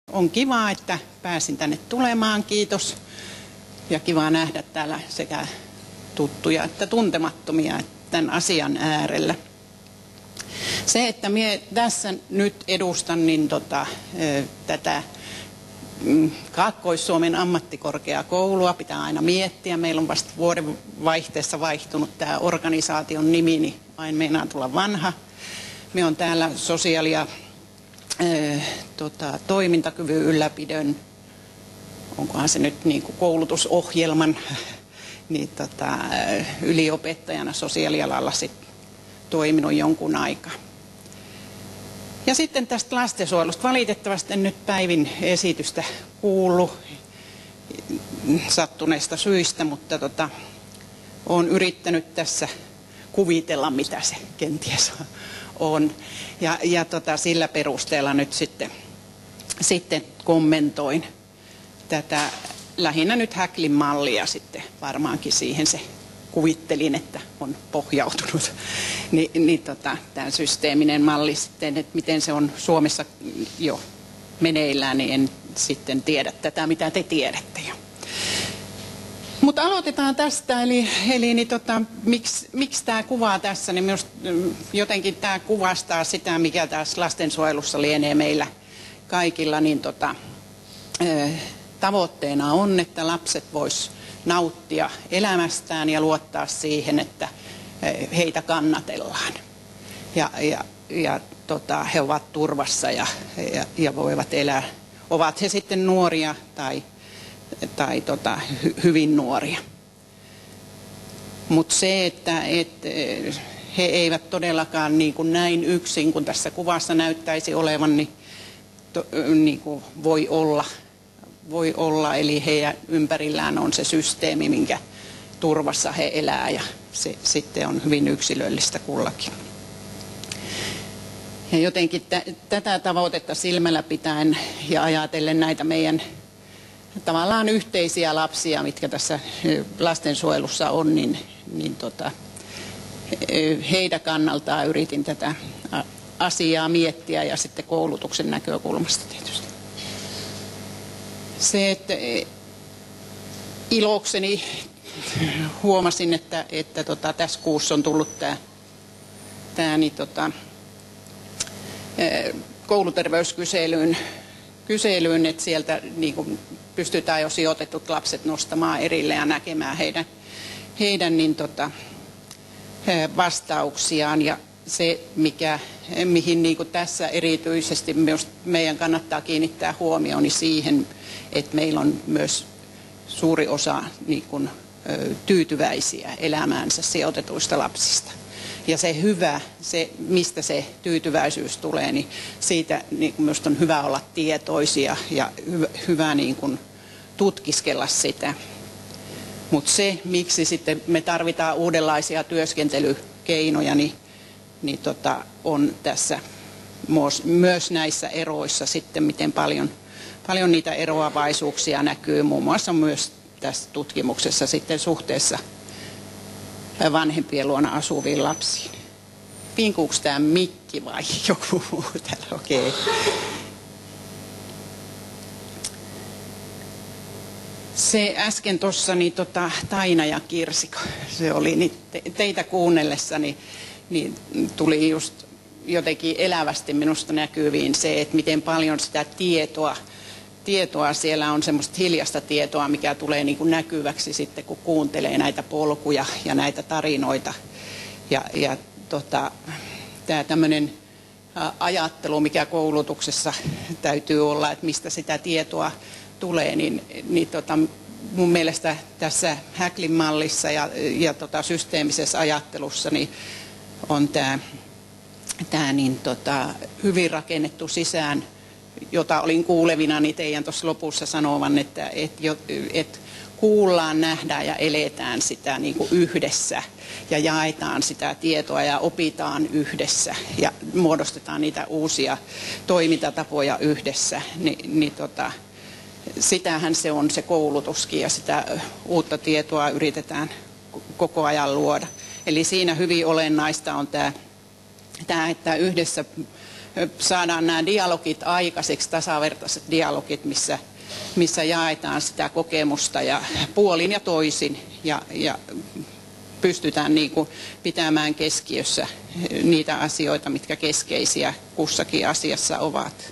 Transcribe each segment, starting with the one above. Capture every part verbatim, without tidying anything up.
On kiva, että pääsin tänne tulemaan, kiitos. Ja kiva nähdä täällä sekä tuttuja että tuntemattomia tämän asian äärellä. Se, että minä tässä nyt edustan niin tota, tätä Kaakkois-Suomen ammattikorkeakoulua, pitää aina miettiä. Meillä on vasta vuoden vaihteessa vaihtunut tämä organisaation nimi, niin vain meinaa tulla vanha. Me on täällä sosiaali- ja ää, tota, toimintakyvyn ylläpidon, onkohan se nyt niin kuin koulutusohjelman, niin tota, yliopettajana sosiaalialalla sit toiminut jonkun aikaa. Ja sitten tästä lastensuojelusta. Valitettavasti en nyt Päivin esitystä kuullut sattuneista syistä, mutta tota, olen yrittänyt tässä kuvitella, mitä se kenties on. Ja, ja tota, sillä perusteella nyt sitten, sitten kommentoin tätä lähinnä nyt Häklin mallia sitten varmaankin siihen se kuvittelin, että on pohjautunut. Ni, niin tota, tämä systeeminen malli sitten, että miten se on Suomessa jo meneillään, niin en sitten tiedä tätä, mitä te tiedätte jo. Mutta aloitetaan tästä, eli, eli niin tota, miksi, miksi tämä kuvaa tässä, niin minusta jotenkin tämä kuvastaa sitä, mikä tässä lastensuojelussa lienee meillä kaikilla, niin tota, tavoitteena on, että lapset vois nauttia elämästään ja luottaa siihen, että heitä kannatellaan. Ja, ja, ja tota, he ovat turvassa ja, ja, ja voivat elää, ovat he sitten nuoria tai, tai tota, hy, hyvin nuoria. Mutta se, että et, he eivät todellakaan niin kuin näin yksin, kun tässä kuvassa näyttäisi olevan, niin, to, niin kuin voi olla. Voi olla, eli heidän ympärillään on se systeemi, minkä turvassa he elää, ja se sitten on hyvin yksilöllistä kullakin. Ja jotenkin t- tätä tavoitetta silmällä pitäen ja ajatellen näitä meidän tavallaan yhteisiä lapsia, mitkä tässä lastensuojelussa on, niin, niin tota, heidän kannaltaan yritin tätä asiaa miettiä ja sitten koulutuksen näkökulmasta tietysti. Se, että ilokseni huomasin, että, että tota, tässä kuussa on tullut tämä, tämä niin, tota, kouluterveyskyselyyn, kyselyyn, että sieltä niin kuin pystytään jo sijoitetut lapset nostamaan erille ja näkemään heidän, heidän niin, tota, vastauksiaan. Ja se, mikä, mihin niin kuin tässä erityisesti myös meidän kannattaa kiinnittää huomioon, niin siihen, että meillä on myös suuri osa niin kuin, tyytyväisiä elämäänsä sijoitetuista lapsista. Ja se hyvä, se, mistä se tyytyväisyys tulee, niin siitä niin kuin myös on hyvä olla tietoisia ja hyvä, hyvä niin kuin tutkiskella sitä. Mutta se, miksi sitten me tarvitaan uudenlaisia työskentelykeinoja, niin niin tota, on tässä myös näissä eroissa sitten, miten paljon, paljon niitä eroavaisuuksia näkyy, muun muassa myös tässä tutkimuksessa sitten suhteessa vanhempien luona asuviin lapsiin. Pinkuuko tämä mikki vai joku muu täällä? Okei. Okay. Se äsken tuossa niin tota, Taina ja Kirsi, se oli niin te, teitä kuunnellessani, niin tuli just jotenkin elävästi minusta näkyviin se, että miten paljon sitä tietoa, tietoa siellä on, semmoista hiljaista tietoa, mikä tulee niin kuin näkyväksi sitten, kun kuuntelee näitä polkuja ja näitä tarinoita. Ja, ja tota, tämä tämmöinen ajattelu, mikä koulutuksessa täytyy olla, että mistä sitä tietoa tulee, niin, niin tota, mun mielestä tässä Häklin mallissa ja, ja tota, systeemisessä ajattelussa niin on tämä, tämä niin, tota, hyvin rakennettu sisään, jota olin kuulevina niin teidän tuossa lopussa sanovan, että et, et kuullaan, nähdään ja eletään sitä niin kuin yhdessä ja jaetaan sitä tietoa ja opitaan yhdessä ja muodostetaan niitä uusia toimintatapoja yhdessä, Ni, niin tota, sitähän se on se koulutuskin ja sitä uutta tietoa yritetään koko ajan luoda. Eli siinä hyvin olennaista on tämä, tämä että yhdessä saadaan nämä dialogit aikaiseksi, tasavertaiset dialogit, missä, missä jaetaan sitä kokemusta ja puolin ja toisin ja, ja pystytään niin kuin pitämään keskiössä niitä asioita, mitkä keskeisiä kussakin asiassa ovat.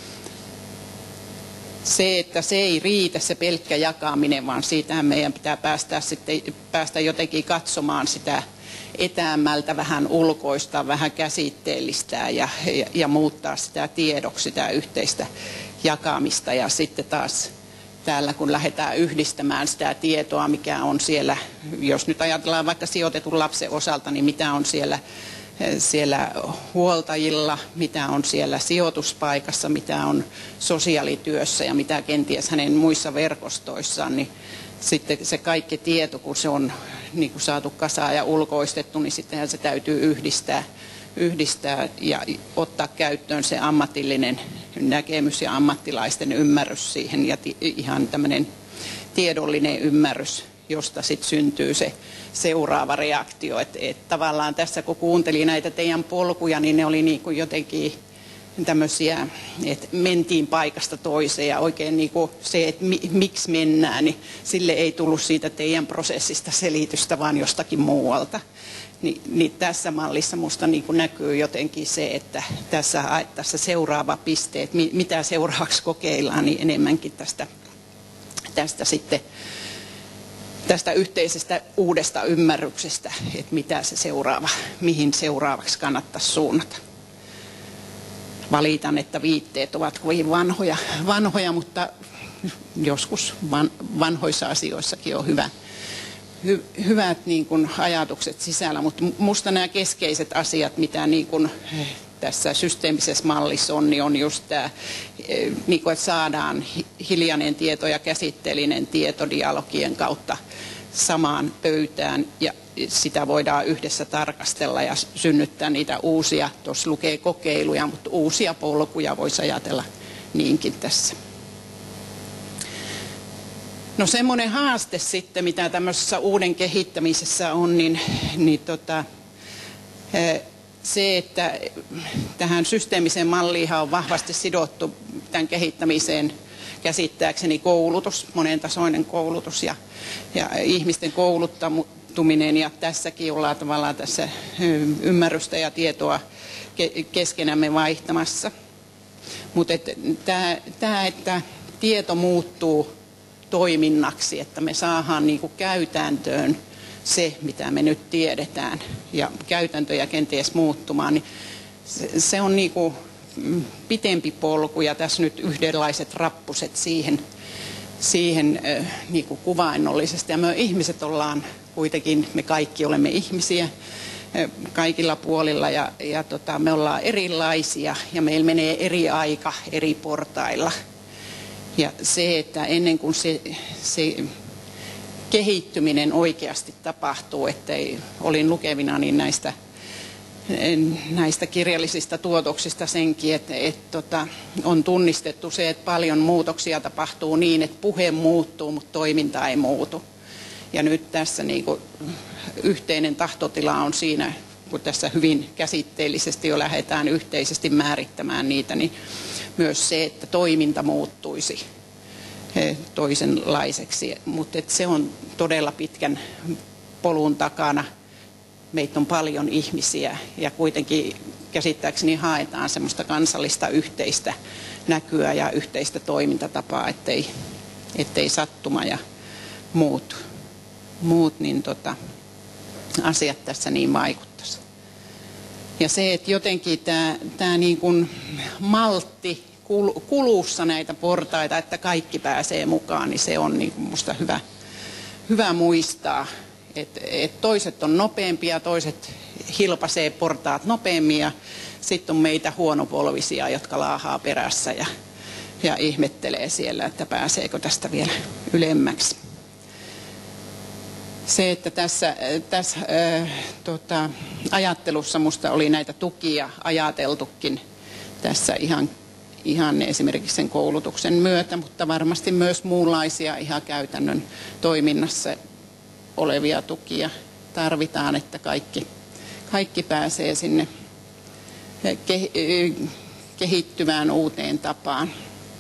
Se, että se ei riitä se pelkkä jakaminen, vaan siitähän meidän pitää päästä, sitten, päästä jotenkin katsomaan sitä etäämmältä, vähän ulkoista, vähän käsitteellistää ja, ja, ja muuttaa sitä tiedoksi, sitä yhteistä jakamista. Ja sitten taas täällä, kun lähdetään yhdistämään sitä tietoa, mikä on siellä, jos nyt ajatellaan vaikka sijoitetun lapsen osalta, niin mitä on siellä, siellä huoltajilla, mitä on siellä sijoituspaikassa, mitä on sosiaalityössä ja mitä kenties hänen muissa verkostoissaan, niin sitten se kaikki tieto, kun se on niin kuin saatu kasaan ja ulkoistettu, niin sittenhän se täytyy yhdistää, yhdistää ja ottaa käyttöön se ammatillinen näkemys ja ammattilaisten ymmärrys siihen ja ihan tämmöinen tiedollinen ymmärrys, josta sitten syntyy se seuraava reaktio. Että et tavallaan tässä kun kuuntelin näitä teidän polkuja, niin ne oli niin kuin jotenkin tämmöisiä, että mentiin paikasta toiseen ja oikein niin kuin se, että mi, miksi mennään, niin sille ei tullut siitä teidän prosessista selitystä, vaan jostakin muualta. Ni, niin tässä mallissa musta niin kuin näkyy jotenkin se, että tässä haettaessa seuraava piste, että mi, mitä seuraavaksi kokeillaan, niin enemmänkin tästä, tästä sitten tästä yhteisestä uudesta ymmärryksestä, että mitä se seuraava, mihin seuraavaksi kannattaisi suunnata. Valitan, että viitteet ovat kovin vanhoja, vanhoja mutta joskus van, vanhoissa asioissakin on hyvä, hy, hyvät niin kuin ajatukset sisällä, mutta musta nämä keskeiset asiat, mitä niin kuin tässä systeemisessä mallissa on, niin on just tämä, niin kuin, että saadaan hiljainen tieto ja käsitteellinen tieto dialogien kautta samaan pöytään ja sitä voidaan yhdessä tarkastella ja synnyttää niitä uusia, tuossa lukee kokeiluja, mutta uusia polkuja voisi ajatella niinkin tässä. No semmoinen haaste sitten, mitä tämmöisessä uuden kehittämisessä on, niin, niin tota, se, että tähän systeemiseen malliin on vahvasti sidottu tämän kehittämiseen käsittääkseni koulutus, monentasoinen koulutus ja, ja ihmisten kouluttaminen ja tässäkin ollaan tavallaan tässä ymmärrystä ja tietoa keskenämme vaihtamassa. Mutta tämä, että tieto muuttuu toiminnaksi, että me saadaan niinku käytäntöön se, mitä me nyt tiedetään ja käytäntöjä kenties muuttumaan, niin se, se on niinku pitempi polku ja tässä nyt yhdenlaiset rappuset siihen, siihen äh, niinku kuvainnollisesti. Ja me ihmiset ollaan kuitenkin, me kaikki olemme ihmisiä äh, kaikilla puolilla ja, ja tota, me ollaan erilaisia ja meillä menee eri aika eri portailla. Ja se, että ennen kuin se, se kehittyminen oikeasti tapahtuu, ettei olin lukevina niin näistä, näistä kirjallisista tuotoksista senkin, että, että tota, on tunnistettu se, että paljon muutoksia tapahtuu niin, että puhe muuttuu, mutta toiminta ei muutu. Ja nyt tässä niin kuin yhteinen tahtotila on siinä, kun tässä hyvin käsitteellisesti jo lähdetään yhteisesti määrittämään niitä, niin myös se, että toiminta muuttuisi toisenlaiseksi, mutta se on todella pitkän polun takana. Meitä on paljon ihmisiä ja kuitenkin käsittääkseni haetaan semmoista kansallista yhteistä näkyä ja yhteistä toimintatapaa, ettei, ettei sattuma ja muut, muut niin tota, asiat tässä niin vaikuttaisi. Ja se, että jotenkin tämä, tämä niin kuin maltti kulussa näitä portaita, että kaikki pääsee mukaan, niin se on niin kuin musta hyvä, hyvä muistaa. Että et toiset on nopeampia, toiset hilpaisee portaat nopeammin ja sitten on meitä huonopolvisia, jotka laahaa perässä ja, ja ihmettelee siellä, että pääseekö tästä vielä ylemmäksi. Se, että tässä, tässä äh, tota, ajattelussa musta oli näitä tukia ajateltukin tässä ihan ihan esimerkiksi sen koulutuksen myötä, mutta varmasti myös muunlaisia ihan käytännön toiminnassa olevia tukia tarvitaan, että kaikki, kaikki pääsee sinne kehittyvään uuteen tapaan.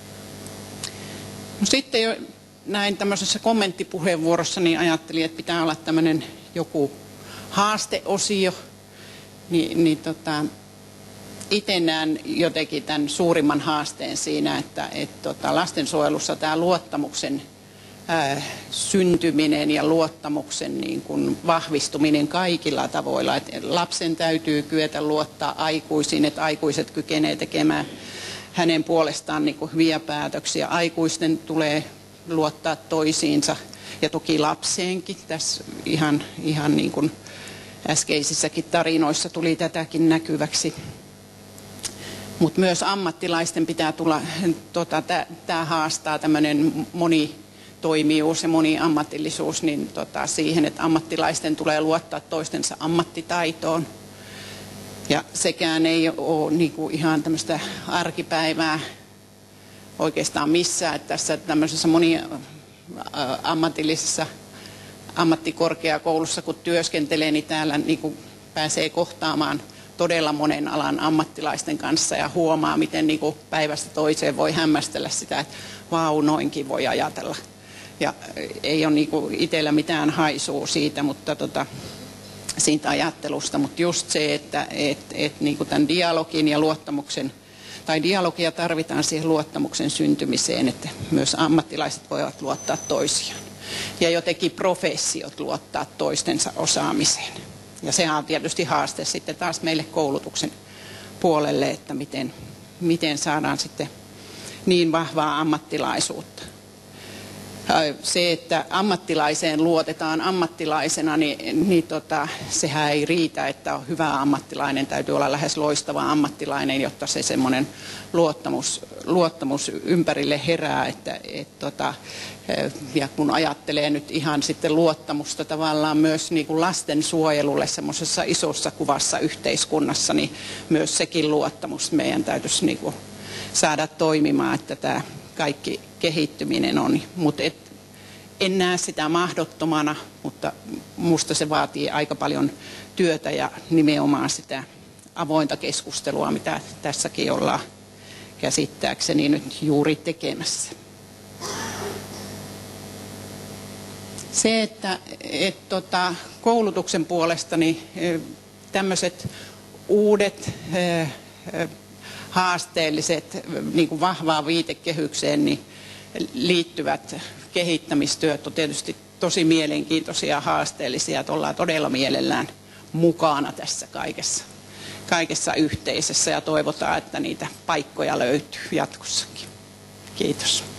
No sitten jo näin tämmöisessä kommenttipuheenvuorossa niin ajattelin, että pitää olla tämmöinen joku haasteosio. Ni, niin tota, itse näen jotenkin tämän suurimman haasteen siinä, että et tota, lastensuojelussa tämä luottamuksen ää, syntyminen ja luottamuksen niin kuin vahvistuminen kaikilla tavoilla. Et lapsen täytyy kyetä luottaa aikuisiin, että aikuiset kykenee tekemään hänen puolestaan niin kuin hyviä päätöksiä. Aikuisten tulee luottaa toisiinsa ja toki lapseenkin. Tässä ihan, ihan niin kuin äskeisissäkin tarinoissa tuli tätäkin näkyväksi. Mutta myös ammattilaisten pitää tulla, tota, tämä haastaa tämmöinen monitoimijuus ja moniammatillisuus niin tota, siihen, että ammattilaisten tulee luottaa toistensa ammattitaitoon. Ja sekään ei ole niinku ihan tämmöistä arkipäivää oikeastaan missään. Että tässä tämmöisessä moniammatillisessa ammattikorkeakoulussa, kun työskentelee, niin täällä niinku pääsee kohtaamaan todella monen alan ammattilaisten kanssa ja huomaa, miten niinku päivästä toiseen voi hämmästellä sitä, että vau, noinkin voi ajatella. Ja ei ole niinku itsellä mitään haisua siitä, mutta tota, siitä ajattelusta, mutta just se, että et, et, niinku tämän dialogin ja luottamuksen, tai dialogia tarvitaan siihen luottamuksen syntymiseen, että myös ammattilaiset voivat luottaa toisiaan. Ja jotenkin professiot luottaa toistensa osaamiseen. Ja sehän on tietysti haaste sitten taas meille koulutuksen puolelle, että miten, miten saadaan sitten niin vahvaa ammattilaisuutta. Se, että ammattilaiseen luotetaan ammattilaisena, niin, niin tota, sehän ei riitä, että on hyvä ammattilainen. Täytyy olla lähes loistava ammattilainen, jotta se semmoinen luottamus, luottamus ympärille herää. Että, et, tota, ja kun ajattelee nyt ihan sitten luottamusta tavallaan myös niin kuin lastensuojelulle semmoisessa isossa kuvassa yhteiskunnassa, niin myös sekin luottamus meidän täytyisi niin kuin saada toimimaan, että tämä kaikki kehittyminen on, mutta et, en näe sitä mahdottomana, mutta minusta se vaatii aika paljon työtä ja nimenomaan sitä avointa keskustelua, mitä tässäkin ollaan käsittääkseni nyt juuri tekemässä. Se, että et, tota, koulutuksen puolesta niin tämmöiset uudet e, e, haasteelliset niin kuin vahvaan viitekehykseen niin liittyvät kehittämistyöt on tietysti tosi mielenkiintoisia ja haasteellisia, että ollaan todella mielellään mukana tässä kaikessa, kaikessa yhteisössä ja toivotaan, että niitä paikkoja löytyy jatkossakin. Kiitos.